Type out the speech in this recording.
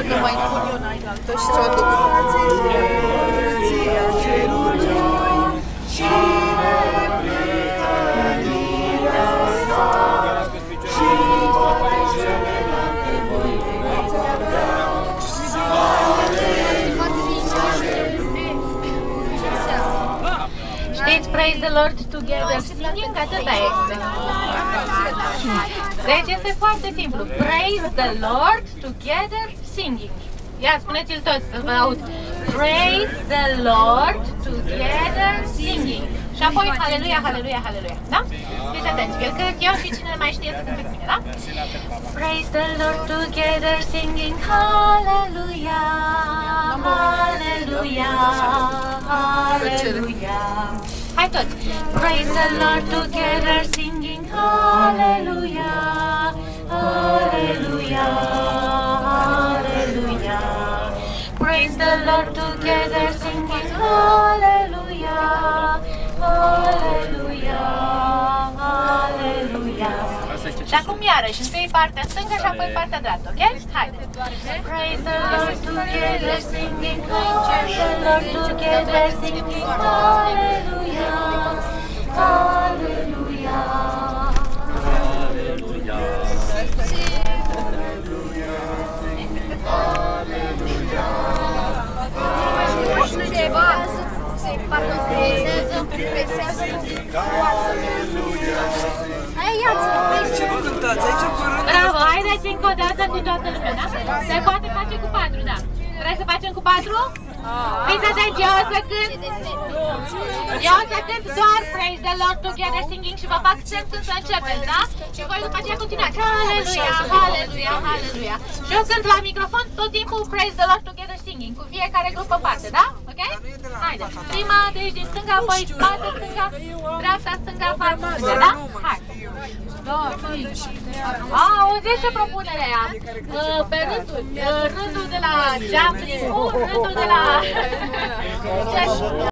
că mai pun eu înainte și ți-o aduc. Știți Praise the Lord Together Singing? Atâta este. Deci este foarte simplu. Praise the Lord Together Singing. Ia, spuneți-l toți să vă aud. Praise the Lord Together Singing. Și apoi Haleluia, Haleluia, Haleluia. Da? Fiți atenți, că cred eu și cine mai știe să cânte cu mine, da? Praise the Lord Together Singing Haleluia, Haleluia, Haleluia. Hai toți! Praise the Lord together singing Hallelujah, Hallelujah, Hallelujah. Praise the Lord together singing Hallelujah, Hallelujah, Hallelujah. Și acum iarăși, întâi partea stângă și apoi partea dreaptă, ok? Haideți! Praise the Lord together singing Praise the Lord together singing Hallelujah, Hallelujah, Hallelujah, Hallelujah. Ceva se pardonează, presează Bravo, haideți încă o dată cu toată lumea, da? Se poate face cu 4, da. Vrei să facem cu 4? Fiți atenți, eu o să cânt. Eu o să cânt doar Praise the Lord Together Singing și vă fac semn când să începeți, da? Și voi după aceea continuați. Haleluia, Haleluia, Haleluia. Și eu cânt la microfon tot timpul Praise the Lord Together Singing, cu fiecare grupă în parte, da? Ok? Haideți. Prima, deci din stânga, apoi față stânga, dreapta stânga, față stânga, da? Hai. Auziți ce propunere am? Pe rândul de la geam primul, rândul de la...